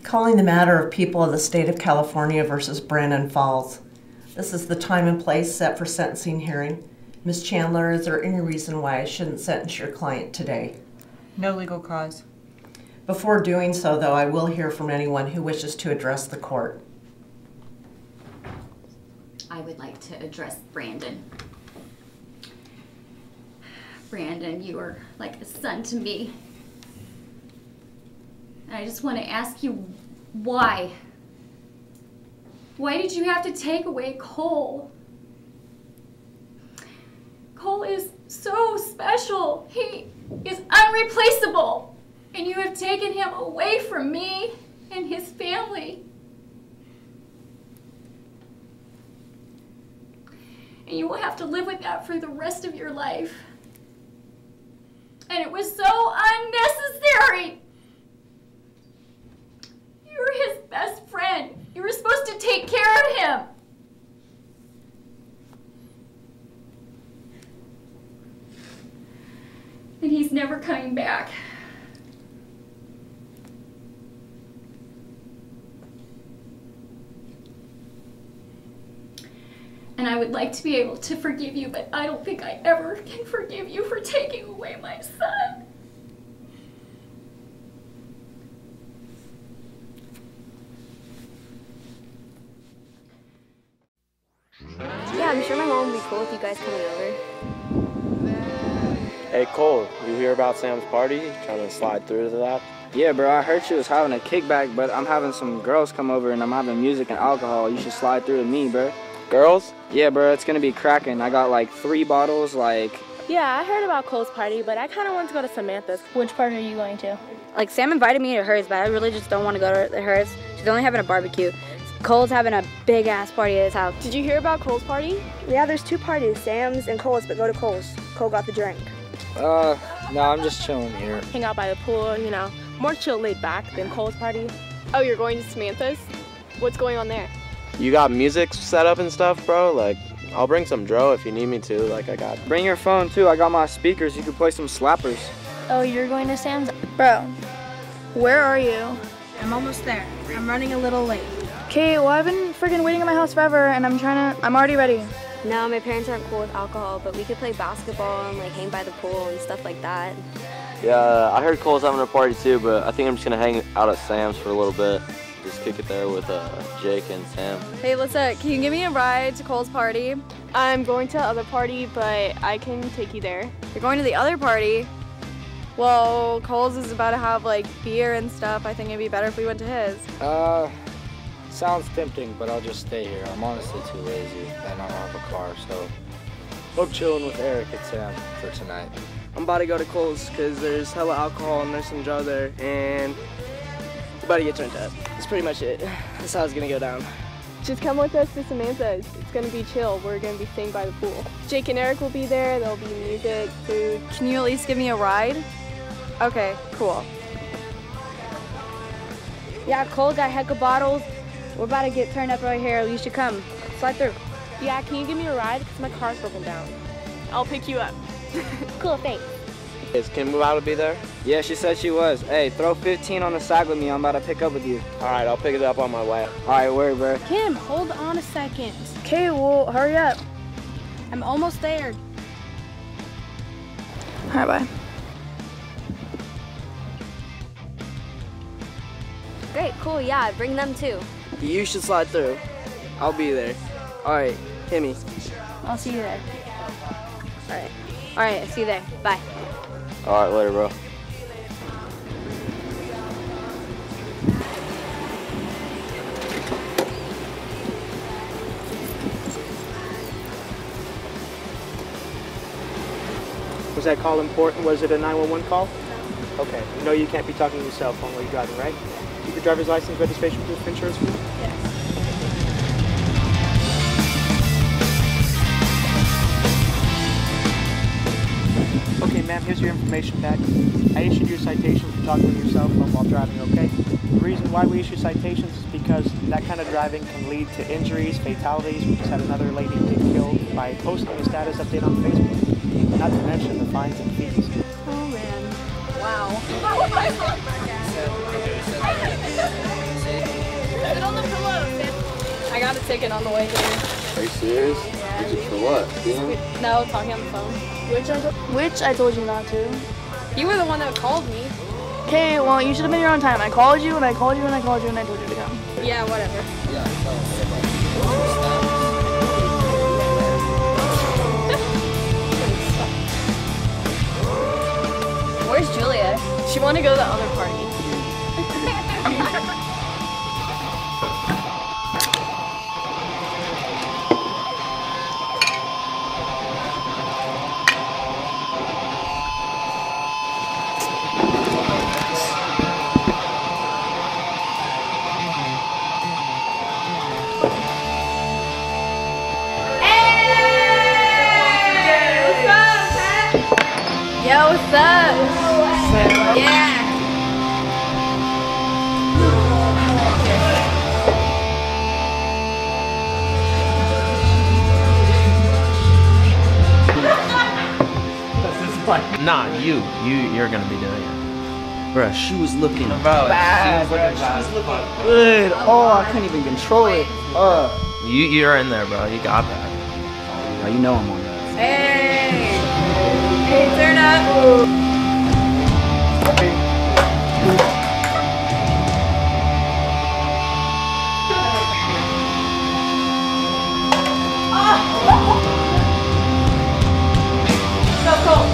Calling the matter of people of the state of California versus Brandon Falls. This is the time and place set for sentencing hearing. Ms. Chandler, is there any reason why I shouldn't sentence your client today? No legal cause. Before doing so, though, I will hear from anyone who wishes to address the court. I would like to address Brandon. Brandon, you are like a son to me. And I just want to ask you, why? Why did you have to take away Cole? Cole is so special. He is unreplaceable. And you have taken him away from me and his family. And you will have to live with that for the rest of your life. And it was so unnecessary. You were his best friend. You were supposed to take care of him. And he's never coming back. And I would like to be able to forgive you, but I don't think I ever can forgive you for taking away my son. Yeah, I'm sure my mom would be cool with you guys coming over. Hey Cole, you hear about Sam's party? Trying to slide through to that? Yeah, bro, I heard she was having a kickback, but I'm having some girls come over and I'm having music and alcohol. You should slide through to me, bro. Girls? Yeah, bro, it's gonna be cracking. I got like 3 bottles, like... Yeah, I heard about Cole's party, but I kind of want to go to Samantha's. Which party are you going to? Like, Sam invited me to hers, but I really just don't want to go to hers. She's only having a barbecue. Cole's having a big-ass party at his house. Did you hear about Cole's party? Yeah, there's 2 parties, Sam's and Cole's, but go to Cole's. Cole got the drink. No, I'm just chilling here. Hang out by the pool, you know, more chill laid back than Cole's party. Oh, you're going to Samantha's? What's going on there? You got music set up and stuff, bro? Like, I'll bring some dro if you need me to, like I got. Bring your phone too, I got my speakers. You can play some slappers. Oh, you're going to Sam's? Bro, where are you? I'm almost there. I'm running a little late. Okay, well, I've been freaking waiting at my house forever, and I'm already ready. No, my parents aren't cool with alcohol, but we could play basketball and like hang by the pool and stuff like that. Yeah, I heard Cole's having a party too, but I think I'm just gonna hang out at Sam's for a little bit. Just kick it there with Jake and Sam. Hey, Lissa, can you give me a ride to Cole's party? I'm going to the other party, but I can take you there. You're going to the other party? Well, Cole's is about to have like beer and stuff. I think it'd be better if we went to his. Sounds tempting, but I'll just stay here. I'm honestly too lazy, and I don't have a car, so I'm chilling with Eric and Sam for tonight. I'm about to go to Cole's because there's hella alcohol and there's some dro there, and we're about to get turned up. That's pretty much it. That's how it's gonna go down. Just come with us to Samantha's. It's gonna be chill. We're gonna be staying by the pool. Jake and Eric will be there. There'll be music, food. Can you at least give me a ride? Okay, cool. Yeah, Cole got heck of bottles. We're about to get turned up right here. You should come. Slide through. Yeah, can you give me a ride? Because my car's broken down. I'll pick you up. Cool, thanks. Is Kim about to be there? Yeah, she said she was. Hey, throw 15 on the side with me. I'm about to pick up with you. Alright, I'll pick it up on my way. Alright, word, bro. Kim, hold on a second. Okay, well, hurry up. I'm almost there. Alright, bye. Great, cool, yeah, bring them too. You should slide through. I'll be there. Alright, hit me. I'll see you there. Alright, I'll see you there. Bye. Alright, later, bro. Was that call important? Was it a 911 call? No. Okay. You know you can't be talking to your cell phone while you're driving, right? Keep your driver's license, registration, proof of insurance for you? Yes. Okay, ma'am, here's your information back. I issued your citation for talking to your cell phone while driving, okay? The reason why we issue citations is because that kind of driving can lead to injuries, fatalities. We just had another lady get killed by posting a status update on Facebook. Not to mention the fines and fees. Oh, man. Wow. Oh, my God. ticket on the way here. Are you serious? Yeah. For what? Stealing? No, talking on the phone. Which I told you not to. You were the one that called me. Okay, well, you should have been here on time. I called you, and I called you, and I called you, and I told you to come. Yeah, whatever. Where's Julia? She wanted to go to the other party. Yo, what's up? Yeah. Nah, you're gonna be doing it. Bruh, she was looking bad. She was looking good. Oh, I couldn't even control it. You're in there, bro. You got that. Oh, you know I'm on that. Hey. Hey, turn up. So cold.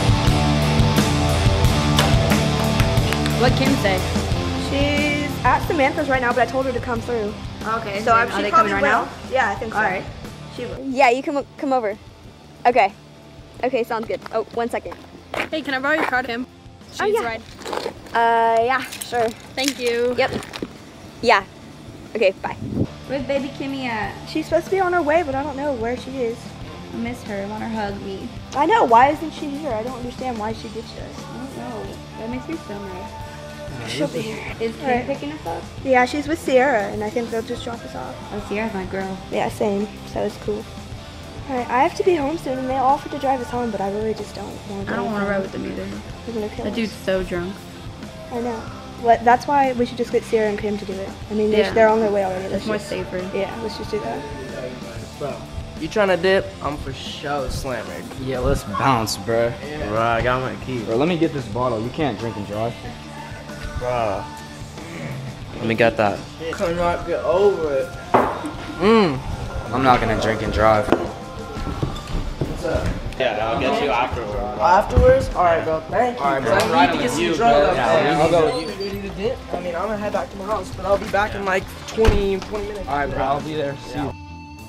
What Kim say? She's at Samantha's right now, but I told her to come through. Okay. So are she they probably coming right will. now? Yeah, I think so. All right. She will. Yeah, you come over. Okay. Okay, sounds good. Oh, 1 second. Hey, can I borrow your car, Kim? Oh, yeah. Ride. Yeah, sure. Thank you. Yep. Yeah. Okay, bye. Where's baby Kimmy at? She's supposed to be on her way, but I don't know where she is. I miss her. I want her to hug me. I know. Why isn't she here? I don't understand why she ditched us. I don't know. That makes me so mad. She'll be here. Is Kim Alright. picking us up? Yeah, she's with Sierra, and I think they'll just drop us off. Oh, Sierra's my girl. Yeah, same. So it's cool. Alright, I have to be home soon, and they offered to drive us home, but I really just don't want to. I don't want to ride with them either. They're gonna kill That us. dude's so drunk. I know. That's why we should just get Sierra and Kim to do it. I mean, Yeah. they're on their way already. It's more safer. Yeah, let's just do that. Bro, you trying to dip? I'm for sure slamming. Yeah, let's bounce, bruh. Bro, I got my key. Bro, let me get this bottle. You can't drink and drive. Bro. Let me get that. Cannot get over it. I'm not gonna drink and drive. What's up? Yeah, I'll get you afterwards. Afterwards? Alright, bro. Thank you. Alright, bro. I I'm riding need to with get you, some drugs bro. up Yeah, there. I'll go with You ready to dip? I mean, I'm gonna head back to my house, but I'll be back in like 20 minutes. Alright, bro. I'll be there. See you.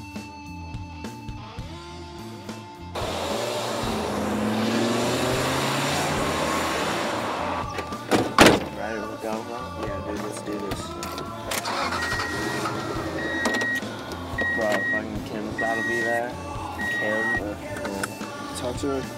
Ready to go, bro? Yeah, dude, let's do this. Bro, fucking Kim's about to be there. Kim, talk to her.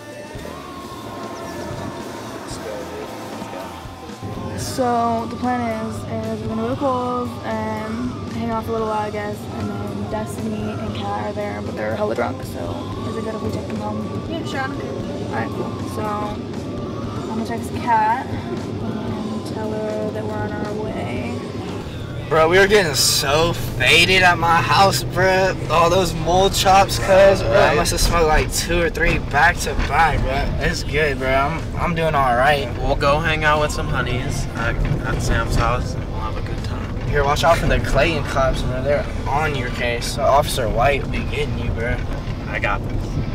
Let's go, dude. Let's go. So the plan is we're gonna go to Cole's and hang out for a little while, I guess, and then Destiny and Kat are there, but they're hella drunk. So is it good if we take them home? Yeah, sure. I don't care. Alright, cool. So I'm gonna text Kat and tell her that we're on our way. Bro, we were getting so faded at my house, bro. All those mold chops, cuz, bro. I must have smoked like 2 or 3 back to back, bro. It's good, bro. I'm doing all right. We'll go hang out with some honeys at Sam's house and we'll have a good time. Here, watch out for the Clayton cops, bro. They're on your case. So Officer White will be getting you, bro. I got this.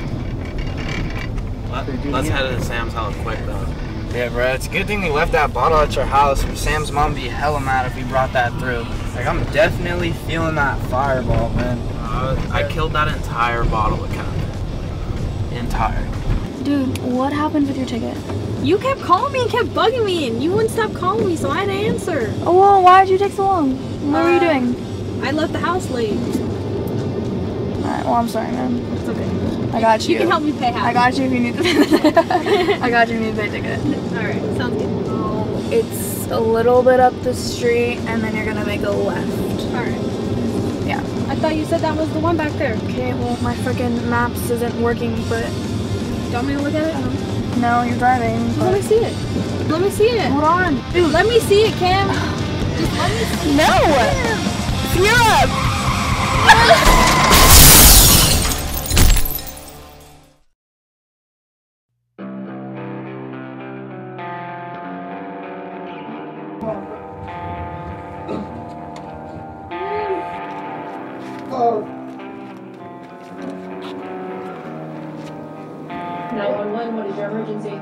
Let's head to Sam's house quick though. Yeah, bro. It's a good thing we left that bottle at your house. Sam's mom would be hella mad if we brought that through. Like, I'm definitely feeling that fireball, man. I killed that entire bottle of Captain. Entire. Dude, what happened with your ticket? You kept calling me and kept bugging me, and you wouldn't stop calling me, so I had to answer. Oh, well, why did you take so long? What were you doing? I left the house late. Alright, well, I'm sorry, man. It's okay. I got you. You can help me pay half. I got you if you need to pay I got you if you need to pay ticket. Alright, sounds good. It's a little bit up the street, and then you're gonna make a left. Alright. Yeah. I thought you said that was the one back there. Okay, well, my freaking maps isn't working, but... Do you want me to look at it? No, you're driving. Let me see it. Let me see it. Hold on. Dude, let me see it, Kim. Just let me see No! it. Sierra! Oh. 911, what is your emergency?